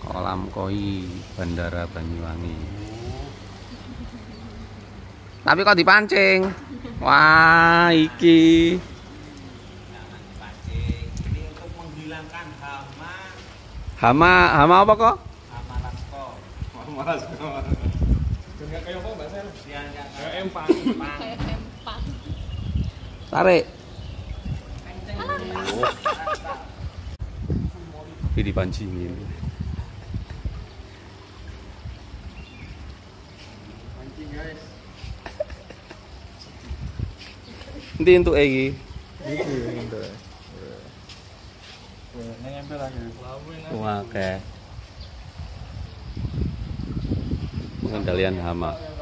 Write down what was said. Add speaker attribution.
Speaker 1: Kolam koi Bandara Banyuwangi. Tapi kok dipancing? Wah, iki.
Speaker 2: Ini untuk menghilangkan hama.
Speaker 1: Hama apa kok?
Speaker 2: Hama lasko.
Speaker 3: Hama lasko. Enggak kayak apa bahasa? Kayak empang.
Speaker 4: Kayak empang.
Speaker 1: Tarik. Ini dipancingin.
Speaker 3: Pancing guys.
Speaker 1: Nanti untuk iki.
Speaker 3: Iki itu. Nempel lagi.
Speaker 1: Wah, oke. Pengendalian hama.